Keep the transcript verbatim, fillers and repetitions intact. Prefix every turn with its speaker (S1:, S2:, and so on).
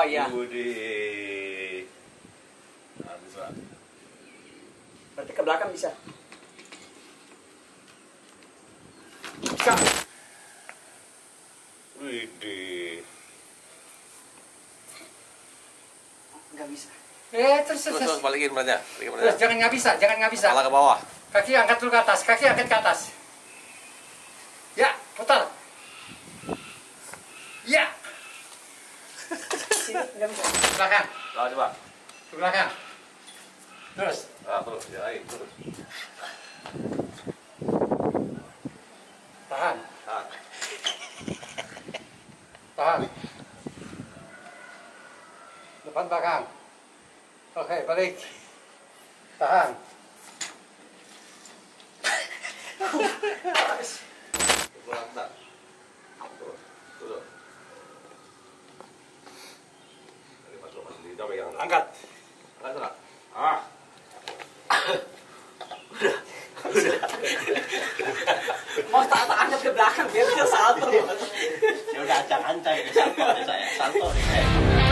S1: iya.
S2: Widih. Nah, bisa.
S1: Berarti ke belakang bisa. Kak.
S2: Widih.
S1: Nggak bisa.
S3: Eh, terus, terus,
S2: Terus, terus balikin beratnya. Balikin
S3: terus,
S2: beratnya.
S3: jangan nggak bisa, jangan nggak bisa.
S2: Kepala ke bawah.
S3: Kaki angkat dulu ke atas, kaki angkat ke atas. Ya, putar. Ya,
S1: Sini nggak bisa.
S3: ke belakang,
S2: Nah, coba.
S3: ke belakang. Terus,
S2: Ah, terus, ya, terus.
S3: tahan,
S2: Nah,
S3: tahan. Depan belakang. Oke, balik. Tahan.
S2: berat, nah. Terus, terus. Ini masuk, masuk. Dia pegang.
S3: Angkat.
S2: Angkat, Nak. Ah.
S1: Mau tak tak angkat ke belakang biar dia salto.
S4: Ya udah acak-acak ya, salto deh saya, salto deh saya.